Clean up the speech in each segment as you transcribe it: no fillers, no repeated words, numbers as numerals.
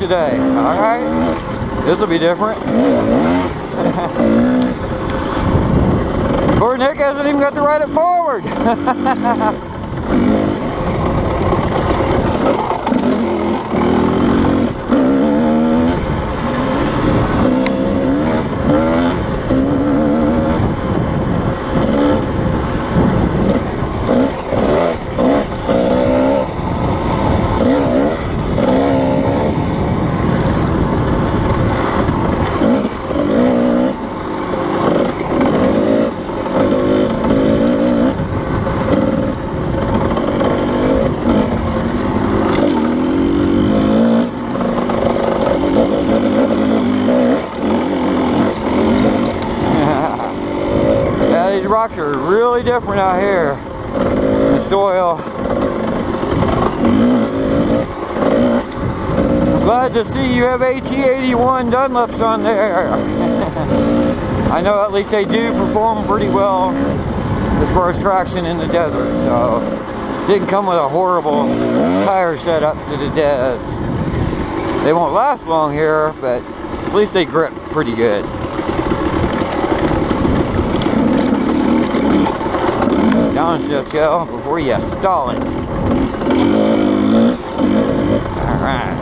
today. Alright? This will be different. Poor Nick hasn't even got to ride it forward. Rocks are really different out here. The soil. I'm glad to see you have AT81 Dunlops on there. I know at least they do perform pretty well as far as traction in the desert. So didn't come with a horrible tire setup to the deads. They won't last long here, but at least they grip pretty good. Downshift go before you stall it. Alright.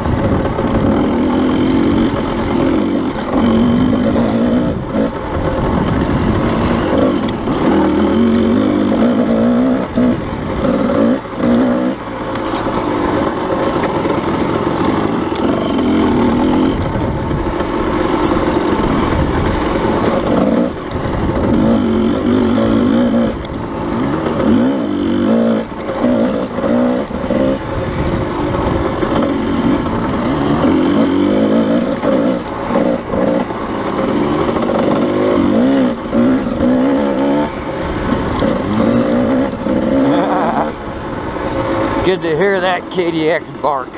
Good to hear that KDX bark.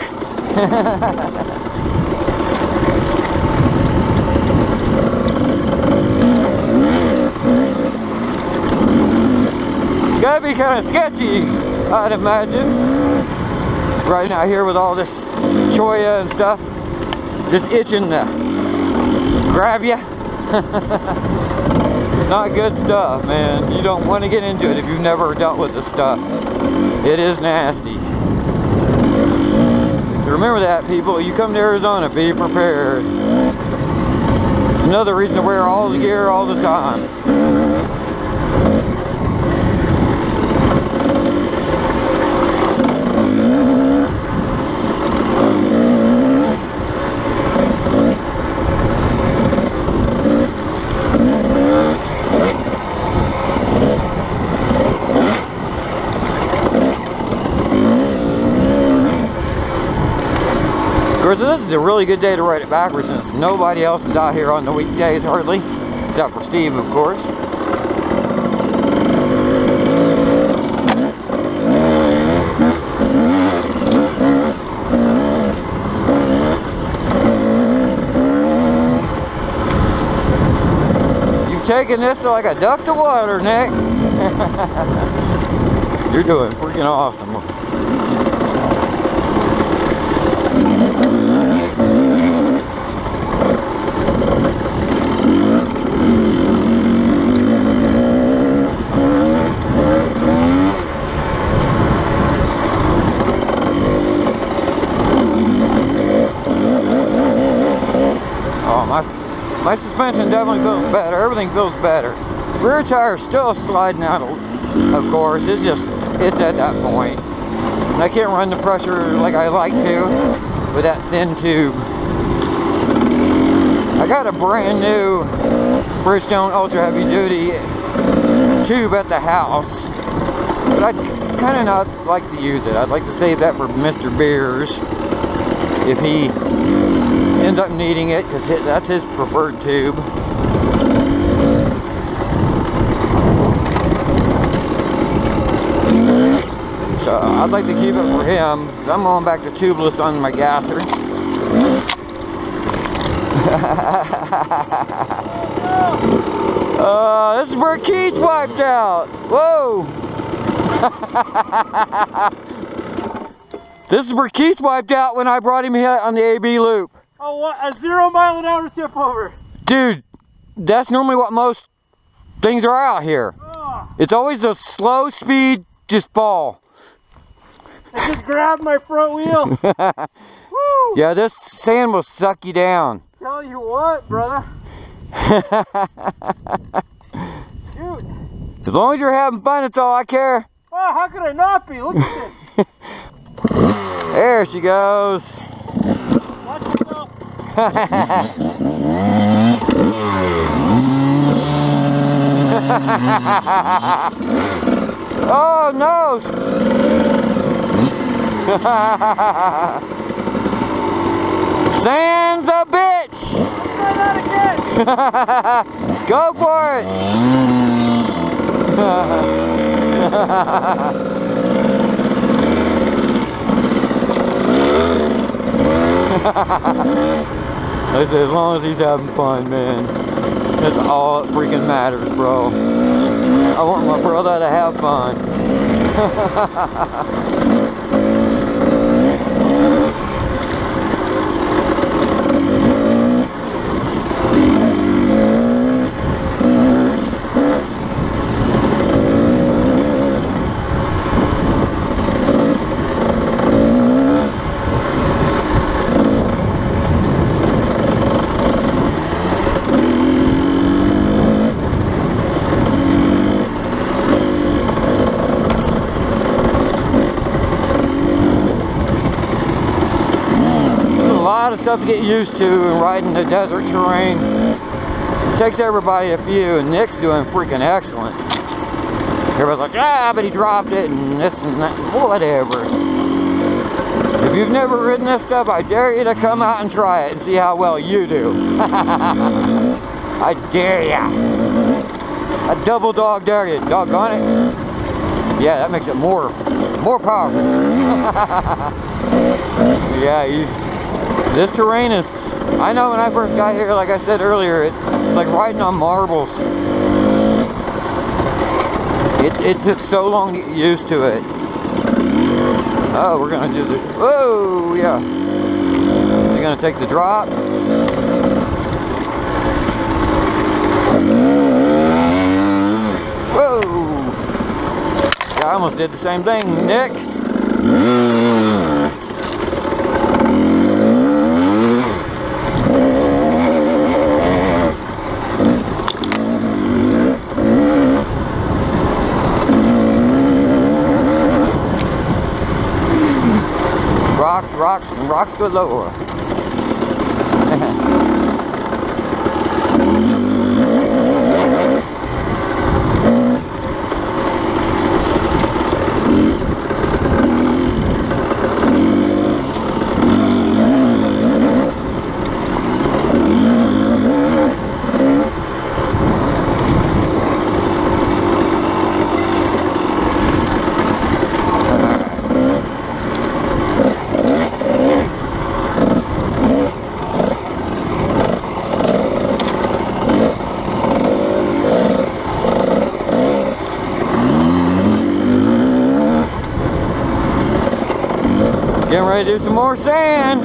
It's gotta be kind of sketcy, I'd imagine. Riding out here with all this cholla and stuff, just itching to grab you. It's not good stuff, man. You don't want to get into it if you've never dealt with the stuff. It is nasty. So remember that, people. You come to Arizona, be prepared. It's another reason to wear all the gear all the time. Of course, this is a really good day to ride it backwards since nobody else is out here on the weekdays hardly, except for Steve, of course. You've taken this like a duck to water, Nick. You're doing freaking awesome. My suspension definitely feels better. Everything feels better. Rear tire's still sliding out, of course. It's at that point. And I can't run the pressure like I like to with that thin tube. I got a brand new Bridgestone Ultra Heavy Duty tube at the house, but I'd kind of not like to use it. I'd like to save that for Mr. Beers if he ends up needing it, because that's his preferred tube. So I'd like to keep it for him, because I'm going back to tubeless on my gassers. This is where Keith wiped out. Whoa! This is where Keith wiped out when I brought him here on the AB loop. Oh, what? A 0 mile an hour tip over. Dude, that's normally what most things are out here. Oh. It's always a slow speed, just fall. I just grabbed my front wheel. Woo. Yeah, this sand will suck you down. Tell you what, brother. Shoot. As long as you're having fun, that's all I care. Oh, how could I not be? Look at this. There she goes. Watch yourself. Oh no! Sand's a bitch! Try that again. Go for it! As long as he's having fun, man. That's all that freaking matters, bro. I want my brother to have fun. Of stuff to get used to and riding the desert terrain. It takes everybody a few, and Nick's doing freaking excellent. Everybody's like, ah, but he dropped it and this and that, whatever. If you've never ridden this stuff, I dare you to come out and try it and see how well you do. I dare ya. I double dog dare you, doggone it. Yeah, that makes it more powerful. Yeah, this terrain is, I know when I first got here, like I said earlier, it's like riding on marbles. It took so long to get used to it. Oh, we're gonna do this. Whoa, yeah. You're gonna take the drop. Whoa. Yeah, I almost did the same thing, Nick. Rocks galore. Getting ready to do some more sand.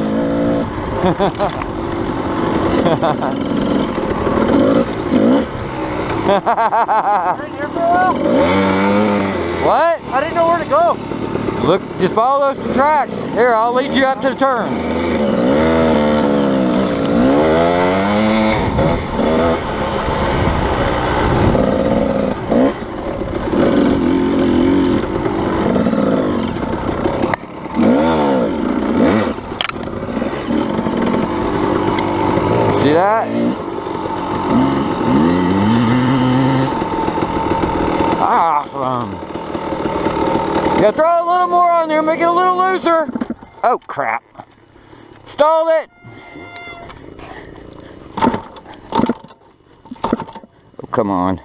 What? I didn't know where to go. Look, just follow those tracks. Here, I'll lead you up to the turn. See that? Awesome. You gotta throw a little more on there, make it a little looser. Oh crap. Stalled it. Oh, come on.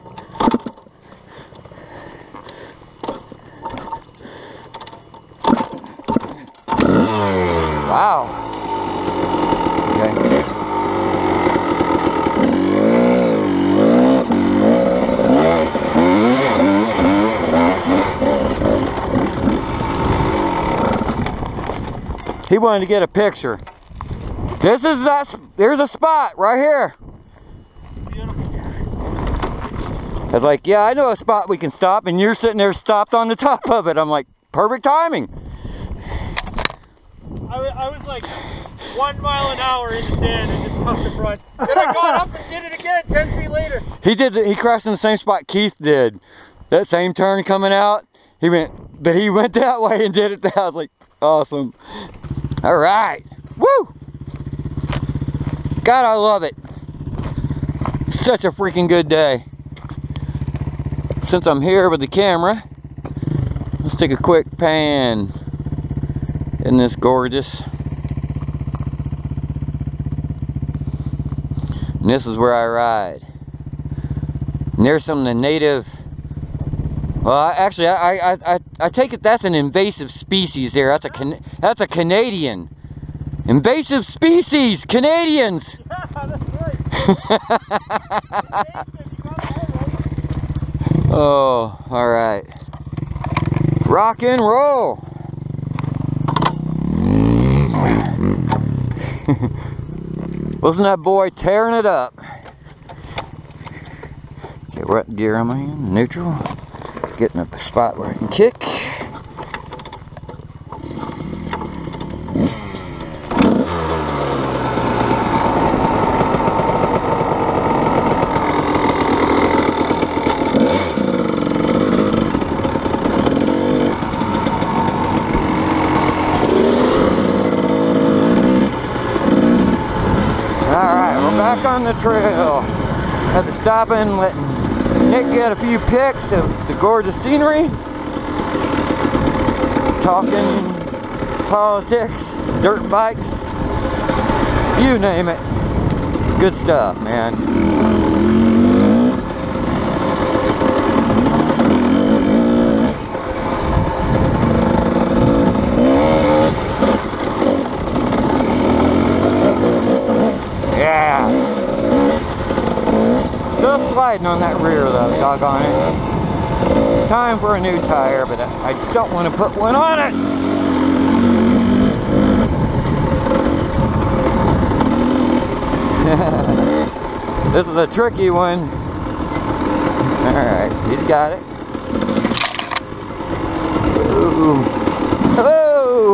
Wow. Okay. He wanted to get a picture. This is that. There's a spot right here. I was like, yeah, I know a spot we can stop, and you're sitting there stopped on the top of it. I'm like, perfect timing. I was like 1 mile an hour in the sand and just tucked the front. Then I got up and did it again 10 feet later. He crashed in the same spot Keith did. That same turn coming out, he went that way and did it. I was like, awesome. All right, woo! God, I love it. Such a freaking good day. Since I'm here with the camera, let's take a quick pan. Isn't this gorgeous? And this is where I ride. And there's some of the native. Well, actually, I take it that's an invasive species there. That's a Canadian. Invasive species, Canadians. Yeah, that's right. Oh, all right. Rock and roll. Wasn't that boy tearing it up? Okay, what gear am I in? Neutral. Getting up a spot where I can kick. Back on the trail. Had to stop and let Nick get a few pics of the gorgeous scenery. Talking politics, dirt bikes, you name it. Good stuff, man. Still sliding on that rear though, doggone it. Time for a new tire, but I just don't want to put one on it. This is a tricky one. Alright, he's got it. Ooh. Oh!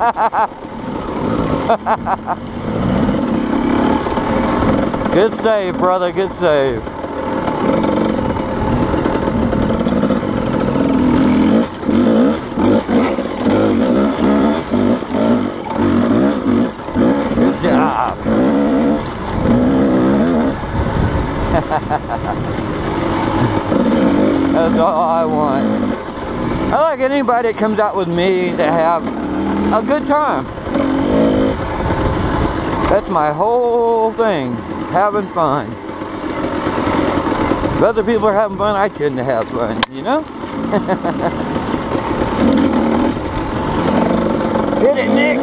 Good save, brother, good save. Good job. That's all I want. I like anybody that comes out with me to have a good time. That's my whole thing. Having fun. If other people are having fun, I tend to have fun, you know? Hit it, Nick!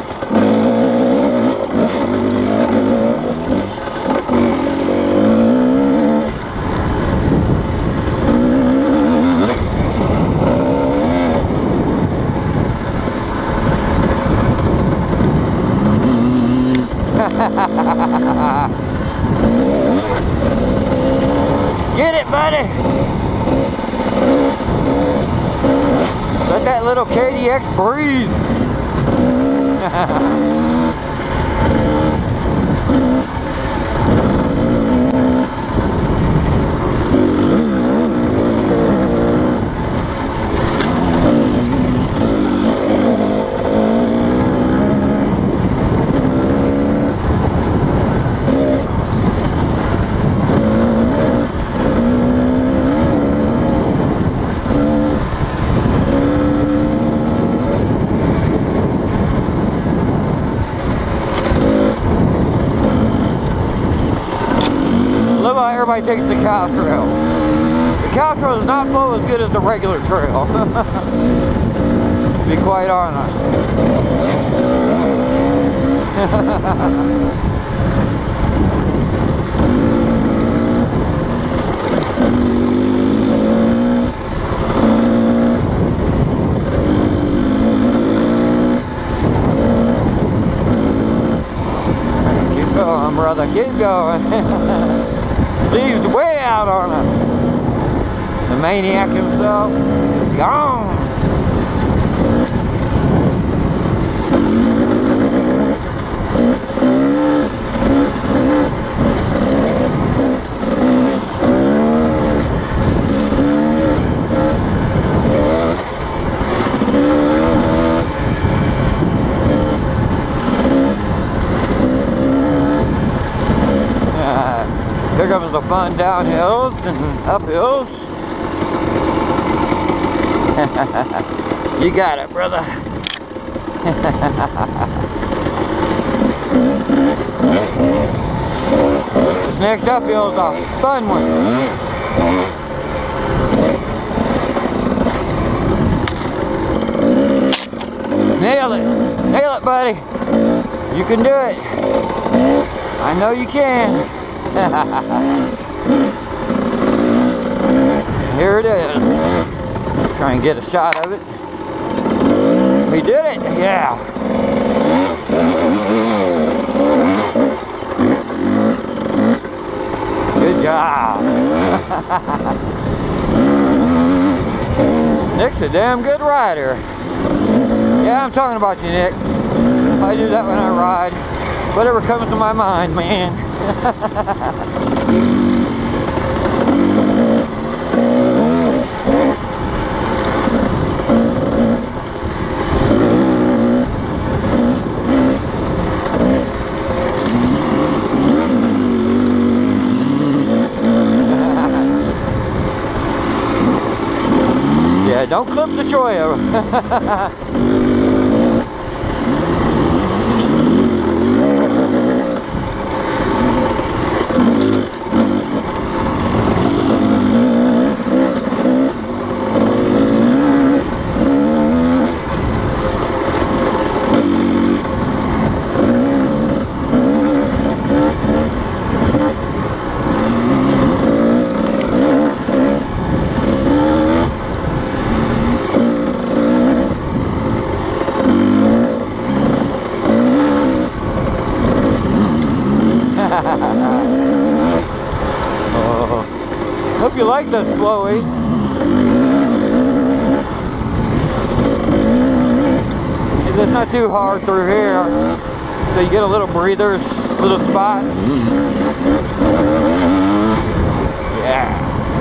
Get it, buddy! Let that little KDX breathe! Everybody takes the cow trail. The cow trail does not flow as good as the regular trail. To be quite honest. on, brother. Keep going. Steve's way out on us. The maniac himself is gone. Here comes the fun downhills and uphills. You got it, brother. This next uphill is a fun one. Nail it. Nail it, buddy. You can do it. I know you can. Here it is. Try and get a shot of it. We did it, yeah. Good job. Nick's a damn good rider. Yeah, I'm talking about you, Nick. I do that when I ride. Whatever comes to my mind, man. Yeah, don't clip the Choyo. Hope you like this flowy. It's not too hard through here, so you get a little breathers, little spots. Yeah.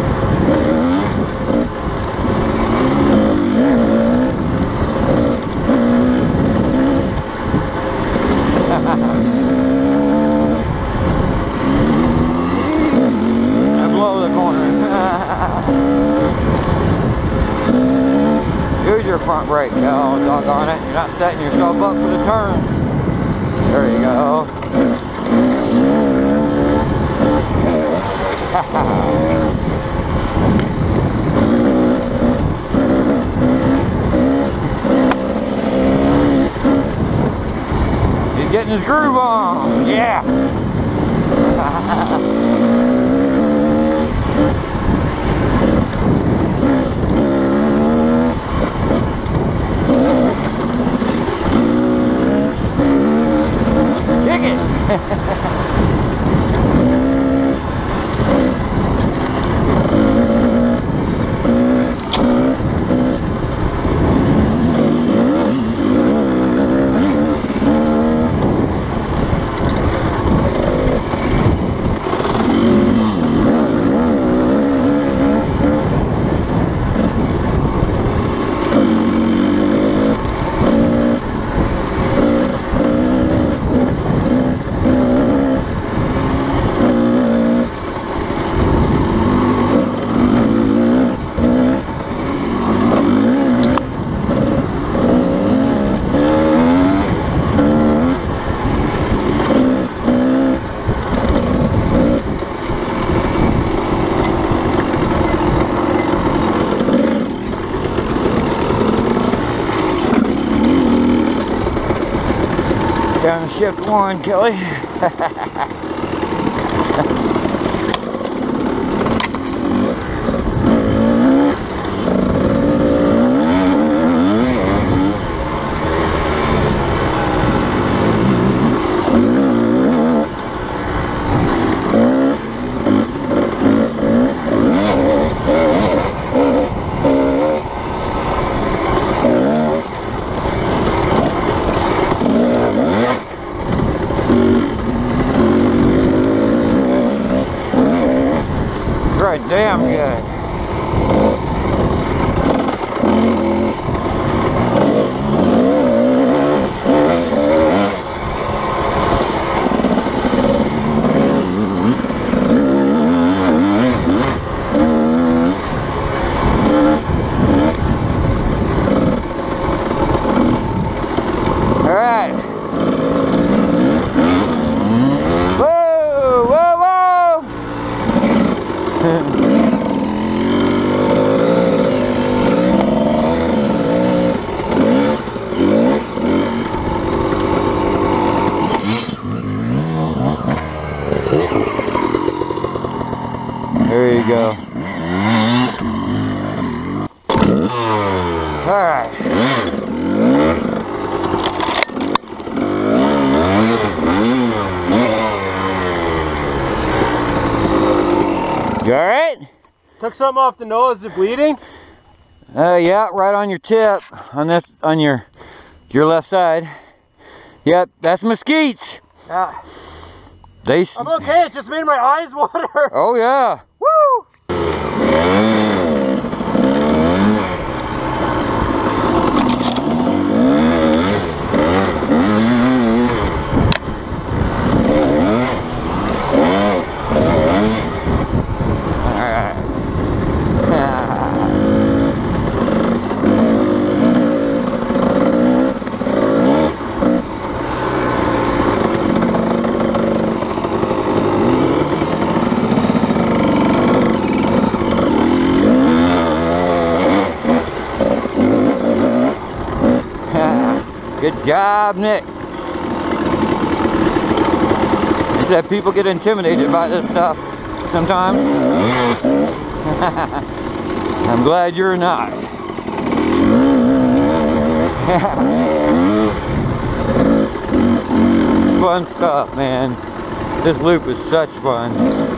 Use your front brake, oh, doggone it. You're not setting yourself up for the turns. There you go. He's getting his groove on. Yeah. Down to shift one, Kelly. are damn good. There you go. All right. You all right? Took something off the nose. Is it bleeding? Yeah, right on your tip, on your left side. Yep, that's mesquites. Yeah. I'm okay. It just made my eyes water. Oh yeah. Woo! Good job, Nick. He said people get intimidated by this stuff sometimes. I'm glad you're not. Fun stuff, man. This loop is such fun.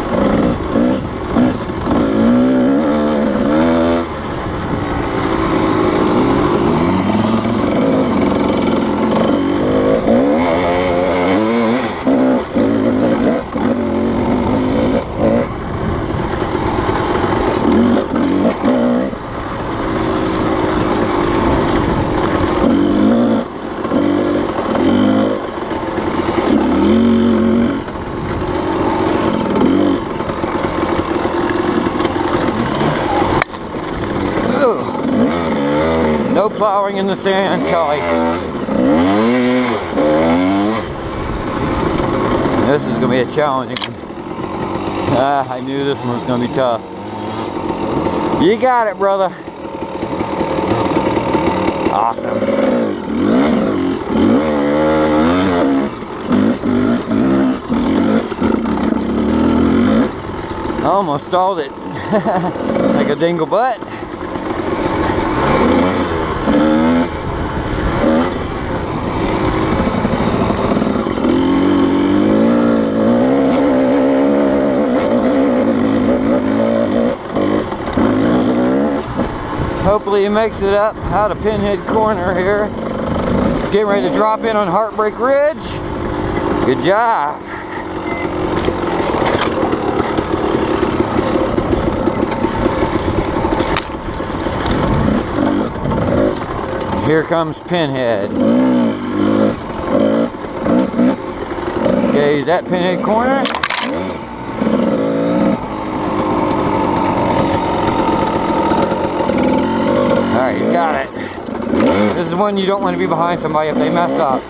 No plowing in the sand, Kelly. This is going to be a challenging one. I knew this one was going to be tough. You got it, brother. Awesome. I almost stalled it like a dingle butt. Hopefully he makes it up out of Pinhead Corner here. Getting ready to drop in on Heartbreak Ridge. Good job. Here comes Pinhead. Okay, is that Pinhead Corner? Alright, you got it. This is one you don't want to be behind somebody if they mess up.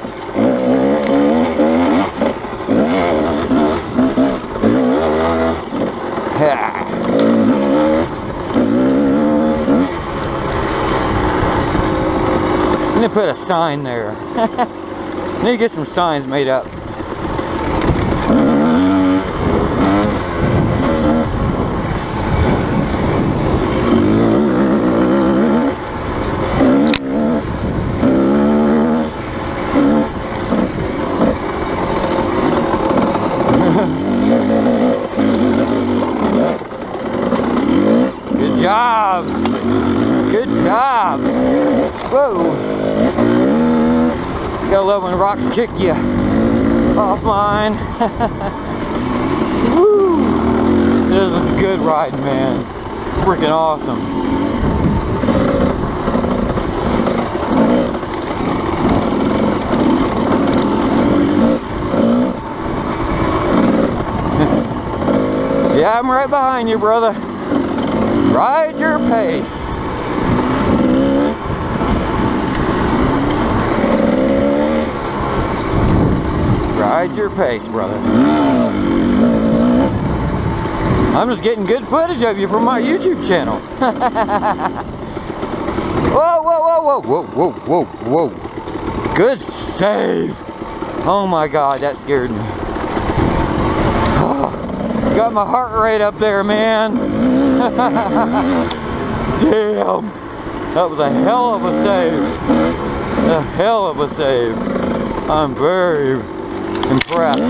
Yeah. I'm gonna put a sign there. Need to get some signs made up. Good job. Good job. Whoa. You gotta love when rocks kick you offline. Woo. This is good riding, man. Freaking awesome. Yeah, I'm right behind you, brother. Ride your pace. Ride your pace, brother. I'm just getting good footage of you from my YouTube channel. Whoa, whoa, whoa, whoa, whoa, whoa, whoa, whoa. Good save. Oh my God, that scared me. Got my heart rate up there, man. Damn. That was a hell of a save. A hell of a save. I'm very impressed.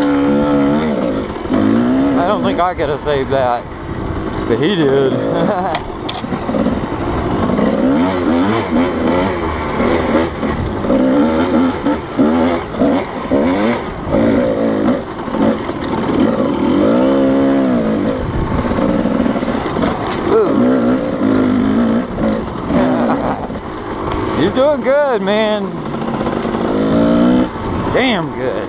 I don't think I could have saved that, but he did. You're doing good, man. Damn good.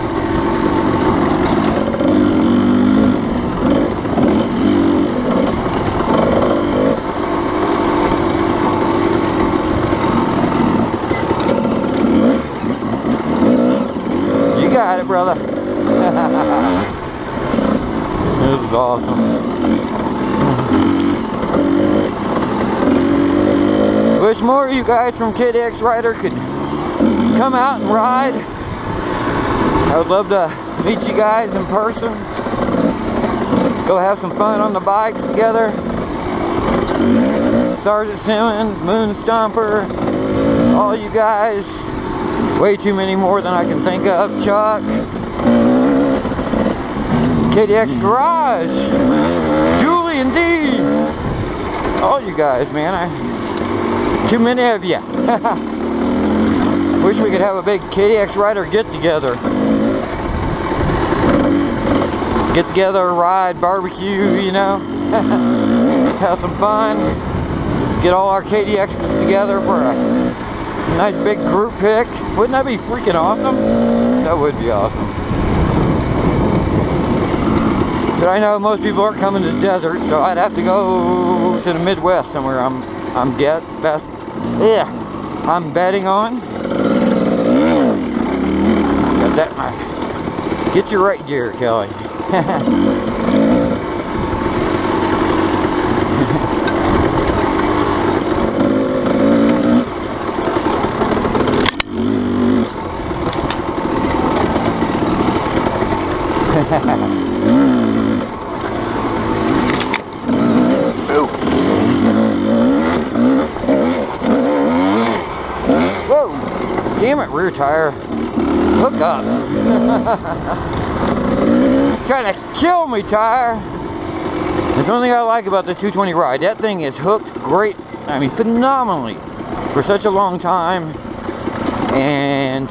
You got it, brother. This is awesome. Wish more of you guys from KDX Rider could come out and ride. I would love to meet you guys in person. Go have some fun on the bikes together. Sergeant Simmons, Moon Stomper, all you guys. Way too many more than I can think of. Chuck, KDX Garage, Julie and Dee. All you guys, man. Too many of you. Wish we could have a big KDX Rider get together. Get together, ride, barbecue, you know. Have some fun. Get all our KDXs together for a nice big group pic. Wouldn't that be freaking awesome? That would be awesome. But I know most people aren't coming to the desert, so I'd have to go to the Midwest somewhere. I'm betting on. Got that much. Get your right gear, Kelly. Whoa! Damn it, rear tire. Hook up. Trying to kill me, tire. That's the only thing I like about the 220 ride. That thing is hooked great. I mean, phenomenally for such a long time. And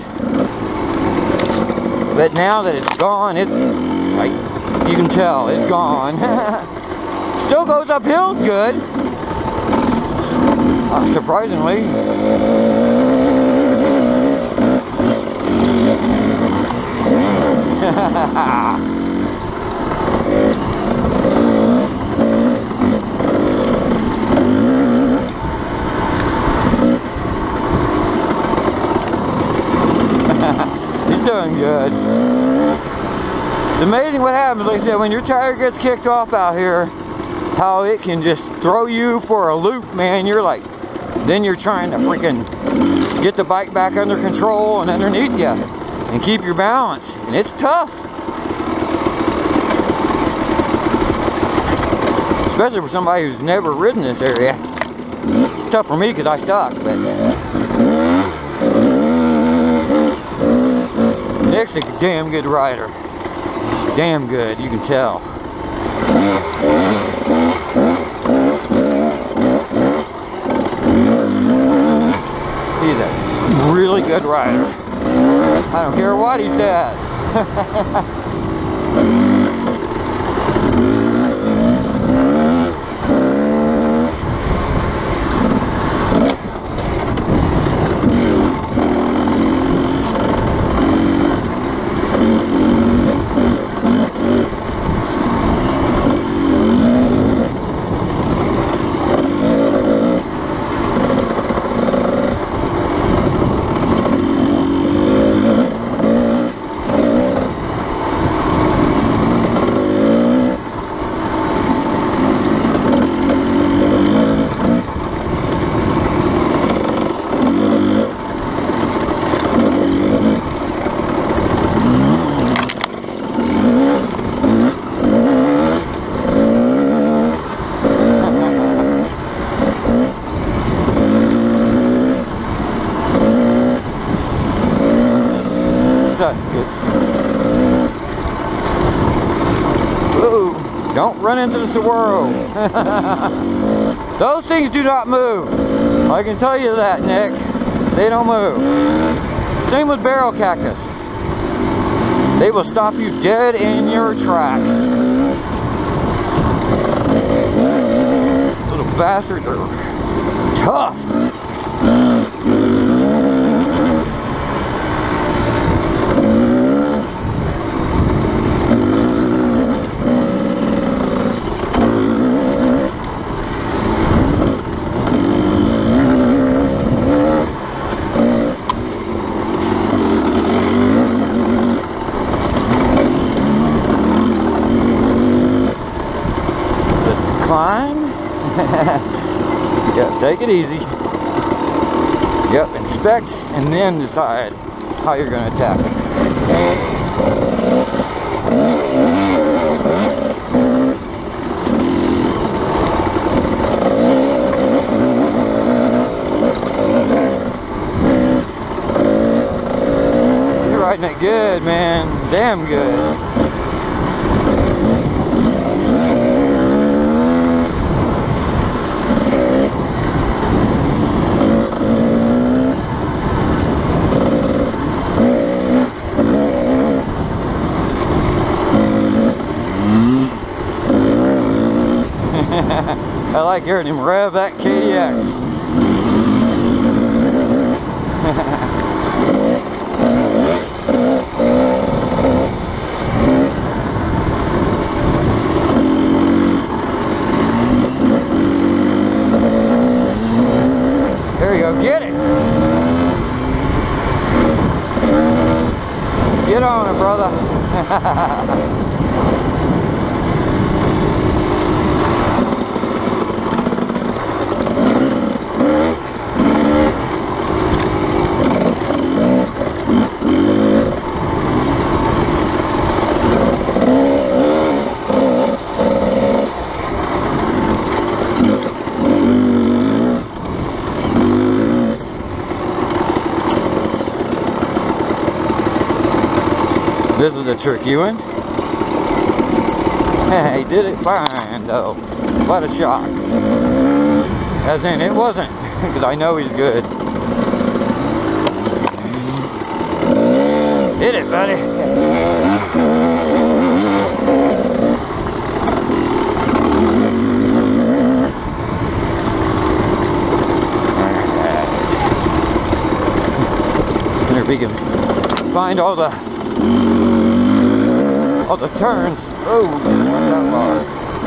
but now that it's gone, it's like you can tell it's gone. Still goes up hills good. Surprisingly. He's doing good. It's amazing what happens, like I said, when your tire gets kicked off out here, how it can just throw you for a loop, man. You're like, then you're trying to freaking get the bike back under control and underneath you and keep your balance, and it's tough. Especially for somebody who's never ridden this area. It's tough for me because I suck, but Nick's a damn good rider. Damn good, you can tell. He's a really good rider. I don't care what he says. Don't run into the saguaro. Those things do not move. I can tell you that, Nick. They don't move. Same with barrel cactus. They will stop you dead in your tracks. Little bastards are tough. Climb. Yep, take it easy. Yep, inspect and then decide how you're going to attack it. You're riding it good, man. Damn good. I like hearing him rev that KDX. There you go, get it. Get on it, brother. This was a tricky one. He did it fine though. What a shock. As in, it wasn't, because I know he's good. Hit it, buddy. Wonder if he can find all the turns. Oh, not that far.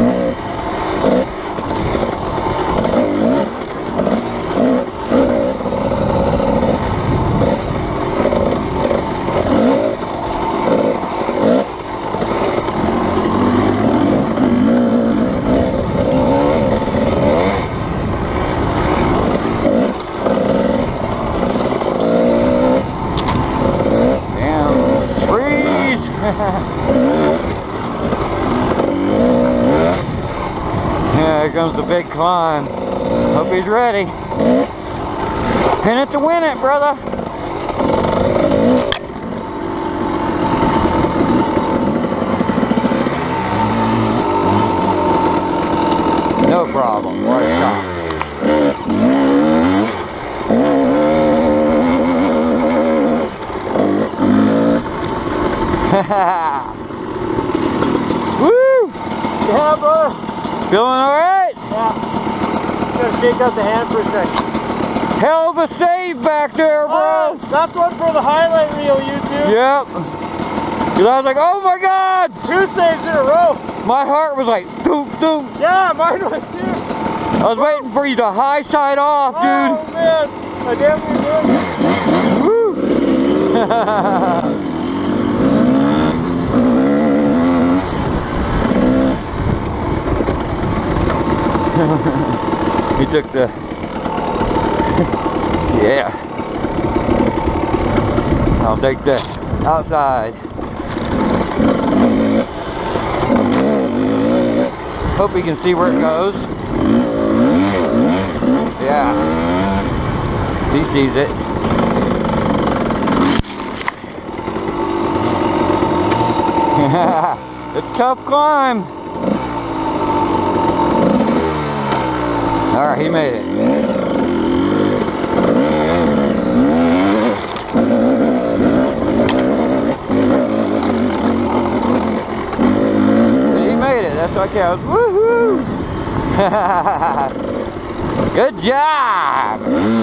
Yeah, here comes the big climb. Hope he's ready. Pin it to win it, brother. No problem. What a shot. Woo! Yeah, brother. Feeling alright? Yeah. Gotta shake out the hand for a second. Hell of a save back there, bro. Oh, that's one for the highlight reel, YouTube. Yep. Cause I was like, oh my God! 2 saves in a row. My heart was like, doom, doom. Yeah, mine was too. I was waiting for you to high side off, dude. Oh man, I damn near did. Woo! He took the yeah. I'll take the outside. Hope he can see where it goes. Yeah. He sees it. It's a tough climb. Alright, he made it. He made it, that's what counts. Woohoo! Good job!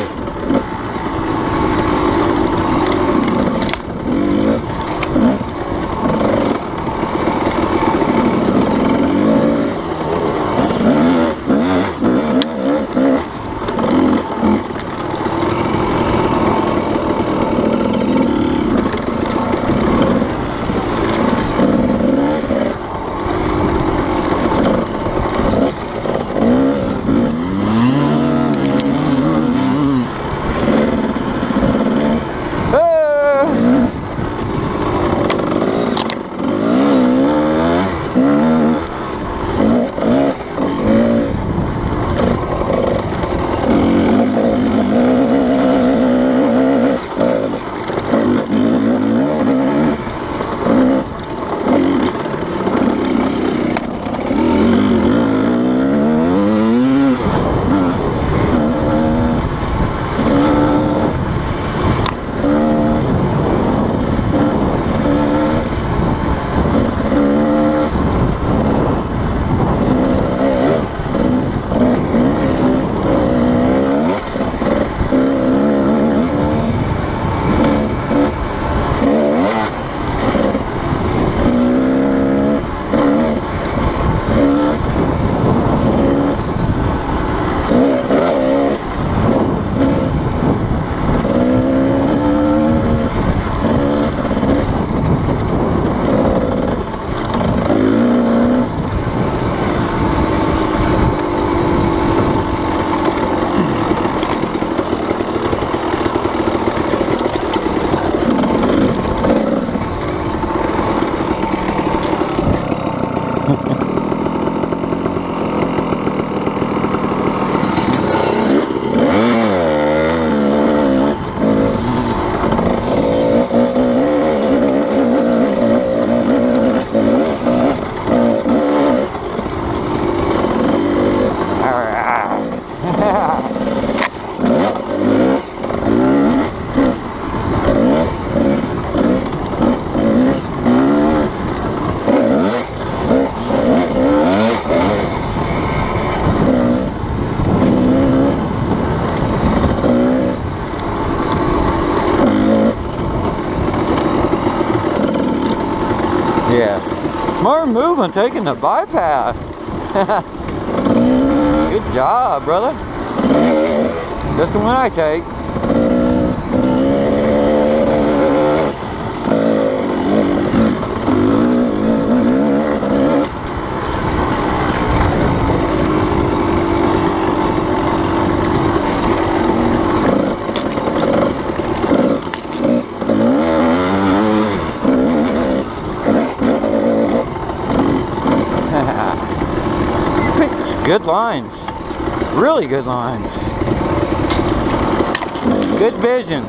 Yes. Smart movement taking the bypass. Good job, brother. Just the one I take. Good lines, really good lines, good vision.